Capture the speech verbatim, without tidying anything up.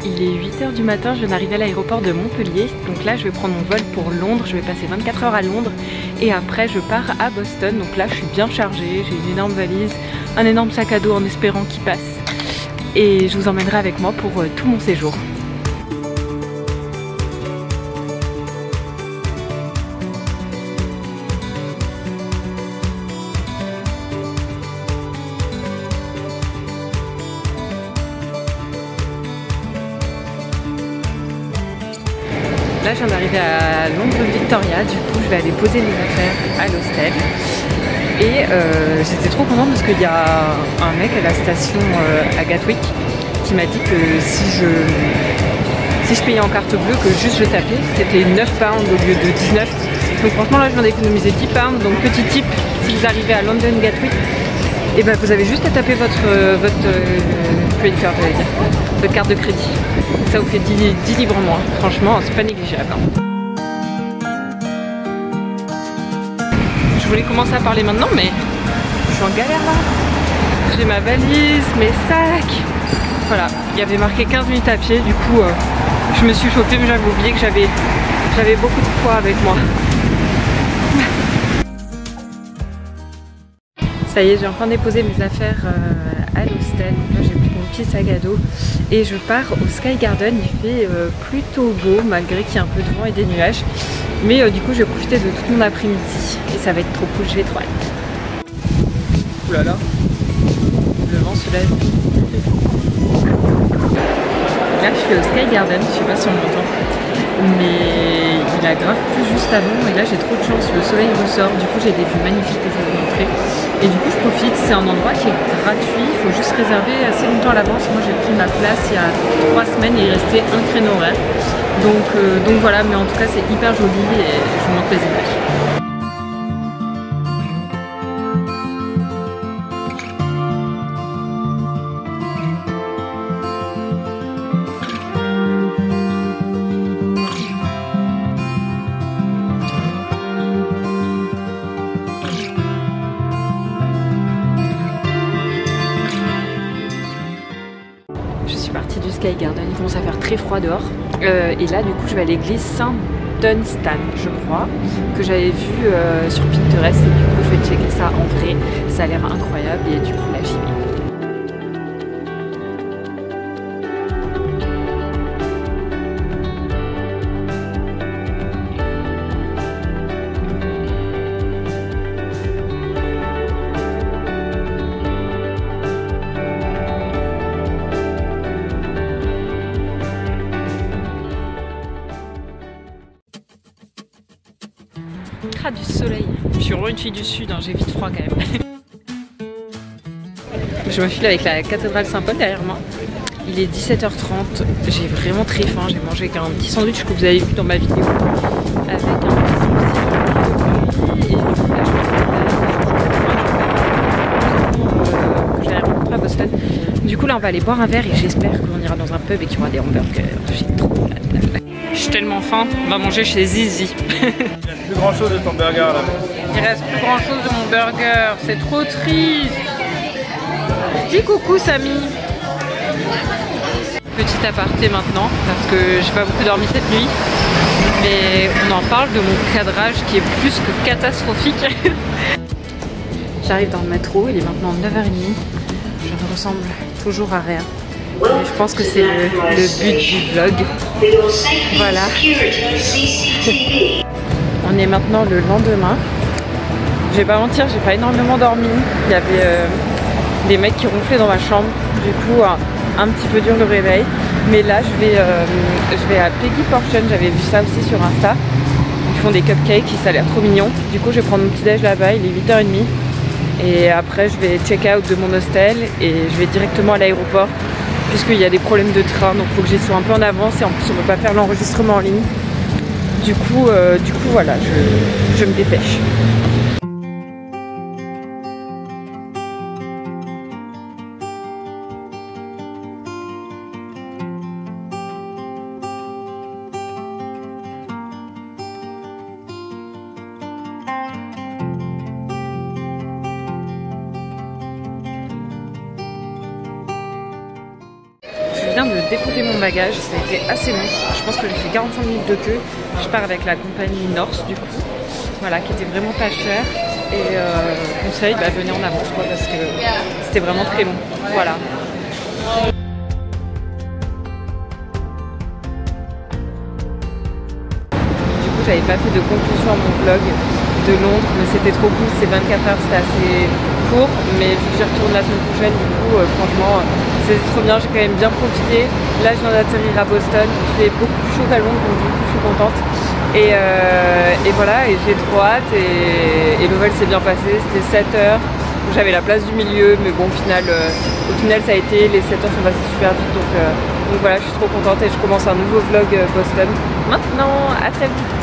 il est huit heures du matin, je viens d'arriver à l'aéroport de Montpellier. Donc là je vais prendre mon vol pour Londres, je vais passer vingt-quatre heures à Londres et après je pars à Boston. Donc là je suis bien chargée, j'ai une énorme valise, un énorme sac à dos en espérant qu'il passe. Et je vous emmènerai avec moi pour euh, tout mon séjour. Là je viens d'arriver à Londres Victoria, du coup je vais aller poser mes affaires à l'hostel. Et euh, j'étais trop contente parce qu'il y a un mec à la station euh, à Gatwick qui m'a dit que si je, si je payais en carte bleue, que juste je tapais, c'était neuf pounds au lieu de dix-neuf. Donc franchement là je viens d'économiser dix pounds, donc petit tip, si vous arrivez à London Gatwick, et ben vous avez juste à taper votre, votre euh, credit card, j'allais dire, votre carte de crédit. Ça vous fait dix, dix livres en moins, franchement c'est pas négligeable. Hein. Je voulais commencer à parler maintenant mais je suis en galère là. J'ai ma valise, mes sacs. Voilà, il y avait marqué quinze minutes à pied, du coup euh, je me suis chauffée mais j'avais oublié que j'avais j'avais beaucoup de poids avec moi. Ça y est, j'ai enfin déposé mes affaires euh, à l'hostel. Là j'ai pris mon petit sac à dos et je pars au Sky Garden. Il fait euh, plutôt beau malgré qu'il y a un peu de vent et des nuages. Mais euh, du coup je vais profiter de tout mon après-midi et ça va être trop cool, je vais trop hâte. Ouh là là, le vent se lève. Là je suis au Sky Garden, je sais pas si on m'entend, mais il a grave plu juste avant et là j'ai trop de chance, le soleil ressort, du coup j'ai des vues magnifiques que je vais vous montrer. Et du coup je profite, c'est un endroit qui est gratuit, il faut juste réserver assez longtemps à l'avance. Moi j'ai pris ma place il y a trois semaines et il restait un créneau horaire. Donc, euh, donc voilà, mais en tout cas c'est hyper joli et je vous montre les images. Du Sky Garden, il commence à faire très froid dehors euh, et là du coup je vais à l'église Saint-Dunstan je crois, que j'avais vu euh, sur Pinterest et du coup je vais checker ça en vrai, ça a l'air incroyable et du coup là j'y vais. Ah, du soleil. Je suis vraiment une fille du sud, hein, j'ai vite froid quand même. Je me file avec la cathédrale Saint-Paul derrière moi. Il est dix-sept heures trente, j'ai vraiment très faim, j'ai mangé un petit sandwich que vous avez vu dans ma vidéo avec un petit smoothie et là je vais aller rencontrer à Boston. Du coup là on va aller boire un verre et j'espère qu'on ira dans un pub et qu'il y aura des hamburgers. J'ai trop hâte. J'ai tellement faim, on va manger chez Zizi. Il reste plus grand chose de ton burger là. Il reste plus grand chose de mon burger, c'est trop triste. Dis coucou Samy. Petit aparté maintenant, parce que j'ai pas beaucoup dormi cette nuit. Mais on en parle de mon cadrage qui est plus que catastrophique. J'arrive dans le métro, il est maintenant neuf heures trente. Je ne ressemble toujours à rien. Mais je pense que c'est le, le but du vlog. Voilà. On est maintenant le lendemain. Je vais pas mentir, j'ai pas énormément dormi. Il y avait euh, des mecs qui ronflaient dans ma chambre. Du coup, un, un petit peu dur le réveil. Mais là, je vais, euh, je vais à Peggy Portion. J'avais vu ça aussi sur Insta. Ils font des cupcakes, ça a l'air trop mignon. Du coup, je vais prendre mon petit déj là-bas. Il est huit heures trente. Et après, je vais check out de mon hostel et je vais directement à l'aéroport. Puisqu'il y a des problèmes de train, donc il faut que j'y sois un peu en avance et en plus on ne peut pas faire l'enregistrement en ligne. Du coup, euh, du coup voilà, je, je me dépêche. viens de déposer mon bagage, ça a été assez long. Je pense que j'ai fait quarante-cinq minutes de queue. Je pars avec la compagnie Norse du coup, voilà, qui était vraiment pas chère. Et euh, conseil, bah, venez en avance quoi, parce que c'était vraiment très long. Voilà. Du coup, j'avais pas fait de conclusion à mon vlog de Londres, mais c'était trop cool. Ces vingt-quatre heures, c'était assez court, mais vu que j'y retourne la semaine prochaine, du coup, euh, franchement, c'était trop bien. J'ai quand même bien profité. Là, je viens d'atterrir à Boston. Il fait beaucoup plus chaud qu'à Londres, donc du coup, je suis contente. Et, euh, et voilà, et j'ai trop hâte. Et, et le vol s'est bien passé. C'était sept heures. J'avais la place du milieu, mais bon, au final, euh, au final, ça a été. Les sept heures sont passées super vite, donc, euh, donc voilà, je suis trop contente et je commence un nouveau vlog euh, Boston. Maintenant, à très vite.